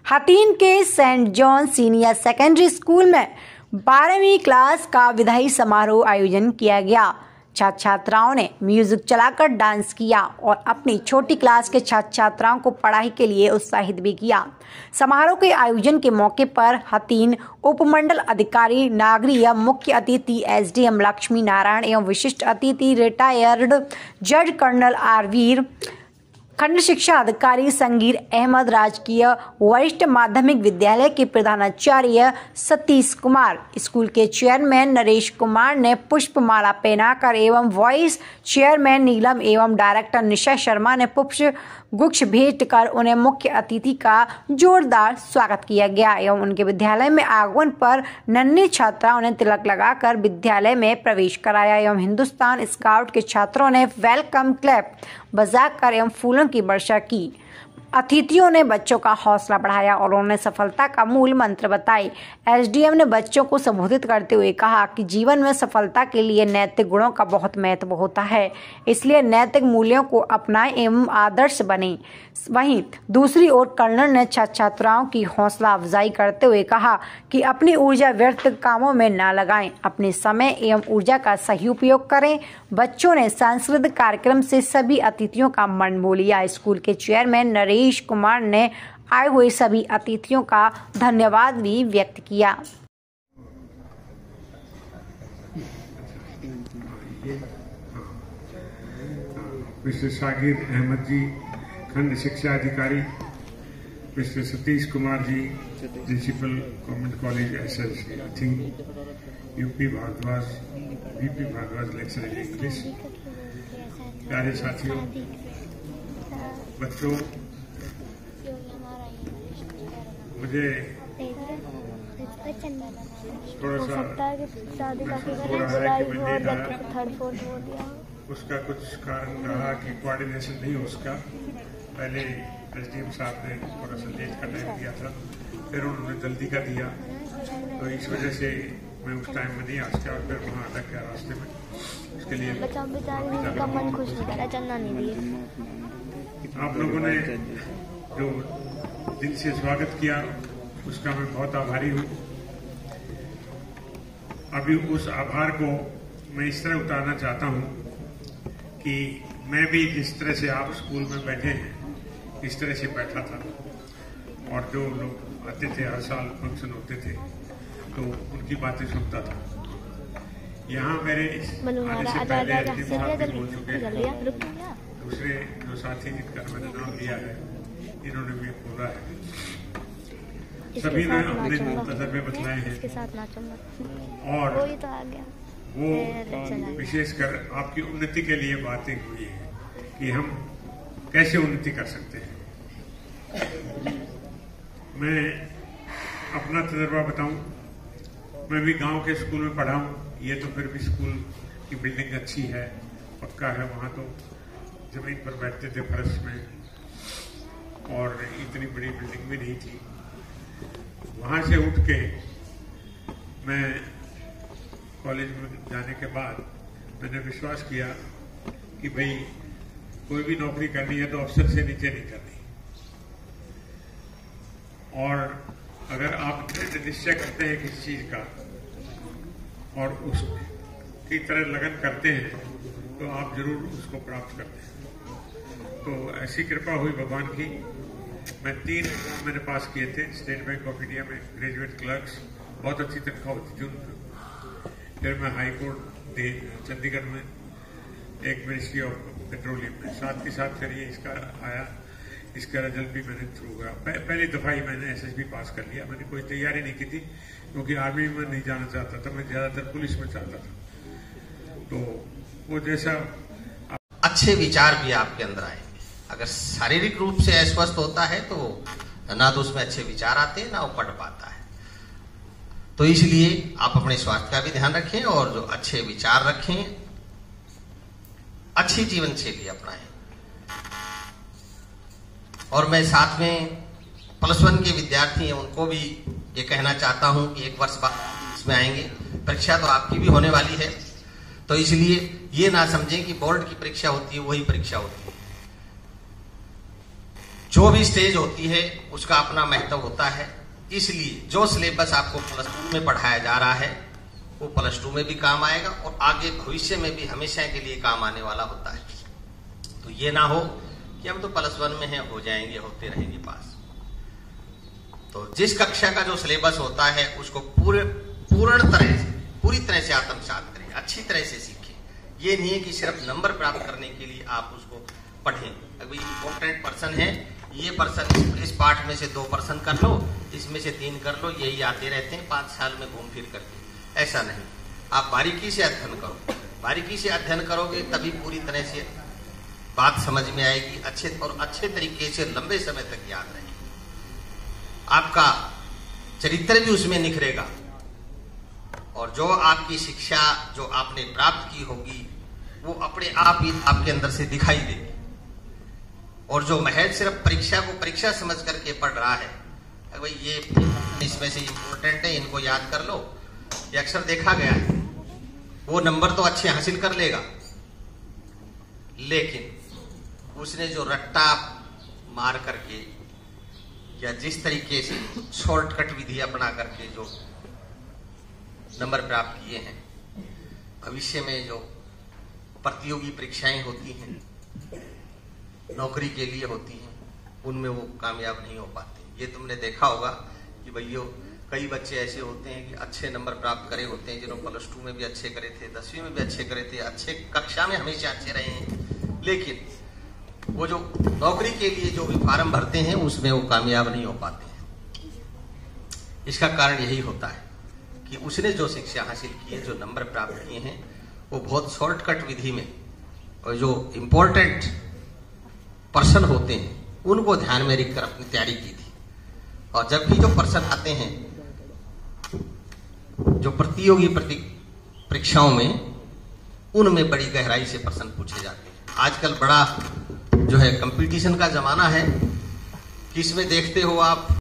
हथीन के saint John senior secondary school में 12वीं क्लास का विदाई समारोह आयोजन किया गया। छात्र छात्राओं ने म्यूजिक चलाकर डांस किया और अपनी छोटी क्लास के छात्र छात्राओं को पढ़ाई के लिए उत्साहित भी किया। समारोह के आयोजन के मौके पर हथीन उपमंडल अधिकारी नागरीय मुख्य अतिथि एसडीएम लक्ष्मी नारायण एवं विशिष्ट अतिथि रिटायर्ड जज कर्नल आरवीर, खंड शिक्षा अधिकारी संगीर अहमद, राजकीय वरिष्ठ माध्यमिक विद्यालय के प्रधानाचार्य सतीश कुमार, स्कूल के चेयरमैन नरेश कुमार ने पुष्पमाला पहनाकर एवं वाइस चेयरमैन नीलम एवं डायरेक्टर निशा शर्मा ने पुष्प गुच्छ भेंट कर उन्हें मुख्य अतिथि का जोरदार स्वागत किया गया एवं उनके विद्यालय में आगमन पर नन्ही छात्राओं ने तिलक लगाकर विद्यालय में प्रवेश कराया एवं हिंदुस्तान स्काउट के छात्रों ने वेलकम क्लैप बजाकर एवं फूलों की वर्षा की। अतिथियों ने बच्चों का हौसला बढ़ाया और उन्हें सफलता का मूल मंत्र बताए। एसडीएम ने बच्चों को संबोधित करते हुए कहा कि जीवन में सफलता के लिए नैतिक गुणों का बहुत महत्व होता है, इसलिए नैतिक मूल्यों को अपनाएं एवं आदर्श बने। वहीं दूसरी ओर कर्नल ने छात्र छात्राओं की हौसला अफजाई करते हुए कहा कि अपनी ऊर्जा व्यर्थ कामों में न लगाएं, अपने समय एवं ऊर्जा का सही उपयोग करें। बच्चों ने सांस्कृतिक कार्यक्रम से सभी अतिथियों का मन मोह लिया। स्कूल के चेयरमैन नरेश कुमार ने आए हुए सभी अतिथियों का धन्यवाद भी व्यक्त किया। मिस्टर सागिर अहमद जी, खंड शिक्षा अधिकारी, mister Satish Kumar ji, principal government college SS Hathin, UP Bhardwaj, VP Bhardwaj lecturer English, प्यारे साथियों, बच्चों, मुझे थोड़ा सा हो रहा है कि मैं लेट आया। उसका कुछ कारण रहा कि कोऑर्डिनेशन नहीं हो उसका। पहले एसडीएम साहब ने थोड़ा सा लेट का टाइम दिया था, फिर उन्होंने जल्दी का दिया, तो इस वजह से मैं उस टाइम में नहीं आ सका और फिर वहाँ अटक गया रास्ते में। उसके लिए मन खुश हो गया, चलना नहीं दिया। आप लोगों ने जो दिल से स्वागत किया उसका मैं बहुत आभारी हूँ। अभी उस आभार को मैं इस तरह उतारना चाहता हूँ कि मैं भी जिस तरह से आप स्कूल में बैठे हैं इस तरह से बैठा था और जो लोग आते थे हर साल फंक्शन होते थे तो उनकी बातें सुनता था। यहाँ मेरे आने से पहले अंतिम साथी बोल चुके हैं, दूसरे जो साथी जिनका मैंने नाम लिया है इन्होंने भी बोला है, सभी ने अपने तजर्बे बतलाए हैं और वो विशेषकर आपकी उन्नति के लिए बातें हुई है कि हम कैसे उन्नति कर सकते हैं। मैं अपना तजर्बा बताऊं, मैं भी गांव के स्कूल में पढ़ा हूं। ये तो फिर भी स्कूल की बिल्डिंग अच्छी है, पक्का है, वहां तो जमीन पर बैठते थे फर्श में और इतनी बड़ी बिल्डिंग भी नहीं थी। वहां से उठ के मैं कॉलेज में जाने के बाद मैंने विश्वास किया कि भाई कोई भी नौकरी करनी है तो अफसर से नीचे नहीं करनी, और अगर आप निश्चय करते हैं किसी चीज का और उसकी तरह लगन करते हैं तो आप जरूर उसको प्राप्त करते हैं। तो ऐसी कृपा हुई भगवान की। मैं 3 मैंने पास किए थे स्टेट बैंक ऑफ इंडिया में ग्रेजुएट क्लर्क्स, बहुत अच्छी तनख्वाह होती जून। फिर मैं हाई कोर्ट चंडीगढ़ में एक मिनिस्ट्री ऑफ पेट्रोलियम में, साथ के साथ फिर ये इसका आया, इसका रिजल्ट भी मैंने थ्रू हुआ। पहली दफा ही मैंने एसएसबी पास कर लिया। मैंने कोई तैयारी नहीं की थी क्योंकि आर्मी में नहीं जाना चाहता था, मैं ज्यादातर पुलिस में चाहता था। तो वो जैसा अच्छे विचार भी आपके अंदर आएंगे। अगर शारीरिक रूप से अस्वस्थ होता है तो ना तो उसमें अच्छे विचार आते हैं ना वो पढ़ पाता है। तो इसलिए आप अपने स्वास्थ्य का भी ध्यान रखें और जो अच्छे विचार रखें, अच्छी जीवन शैली अपनाएं। और मैं साथ में +1 के विद्यार्थी हैं उनको भी ये कहना चाहता हूं कि 1 वर्ष बाद इसमें आएंगे। परीक्षा तो आपकी भी होने वाली है, तो इसलिए ये ना समझें कि बोर्ड की परीक्षा होती है वही परीक्षा होती है। जो भी स्टेज होती है उसका अपना महत्व होता है, इसलिए जो सिलेबस आपको प्लस 2 में पढ़ाया जा रहा है वो प्लस 2 में भी काम आएगा और आगे भविष्य में भी हमेशा के लिए काम आने वाला होता है। तो ये ना हो कि हम तो प्लस 1 में हैं, हो जाएंगे, होते रहेंगे पास। तो जिस कक्षा का जो सिलेबस होता है उसको पूरी तरह से आत्मसात करें, अच्छी तरह से सीखें। ये नहीं है कि सिर्फ नंबर प्राप्त करने के लिए आप उसको पढ़ें। अभी इंपॉर्टेंट पर्सन है, ये पर्सन इस पाठ में से 2 पर्सन कर लो, इसमें से 3 कर लो, यही आते रहते हैं 5 साल में घूम फिर करके। ऐसा नहीं, आप बारीकी से अध्ययन करो। बारीकी से अध्ययन करोगे तभी पूरी तरह से बात समझ में आएगी, अच्छे तरीके से लंबे समय तक याद रहेगी। आपका चरित्र भी उसमें निखरेगा और जो आपकी शिक्षा जो आपने प्राप्त की होगी वो अपने आप ही आपके अंदर से दिखाई देगी। और जो महज सिर्फ परीक्षा को परीक्षा समझ करके पढ़ रहा है, भाई ये इसमें से इंपॉर्टेंट है, इनको याद कर लो, ये अक्सर देखा गया है, वो नंबर तो अच्छे हासिल कर लेगा, लेकिन उसने जो रट्टा मार करके या जिस तरीके से शॉर्टकट विधि अपना करके जो नंबर प्राप्त किए हैं, भविष्य में जो प्रतियोगी परीक्षाएं होती हैं, नौकरी के लिए होती हैं, उनमें वो कामयाब नहीं हो पाते। ये तुमने देखा होगा कि भैया कई बच्चे ऐसे होते हैं कि अच्छे नंबर प्राप्त करे होते हैं, जिन्होंने प्लस 2 में भी अच्छे करे थे, 10वीं में भी अच्छे करे थे, अच्छे कक्षा में हमेशा अच्छे रहे हैं, लेकिन वो जो नौकरी के लिए जो भी फॉर्म भरते हैं उसमें वो कामयाब नहीं हो पाते हैं। इसका कारण यही होता है कि उसने जो शिक्षा हासिल की है, जो नंबर प्राप्त किए हैं, वो बहुत शॉर्टकट विधि में, और जो इम्पोर्टेंट पर्सन होते हैं उनको ध्यान में रखकर अपनी तैयारी की थी। और जब भी जो पर्सन आते हैं जो प्रतियोगी परीक्षाओं में, उनमें बड़ी गहराई से प्रश्न पूछे जाते हैं। आजकल बड़ा जो है कंपटीशन का जमाना है कि इसमें देखते हो आप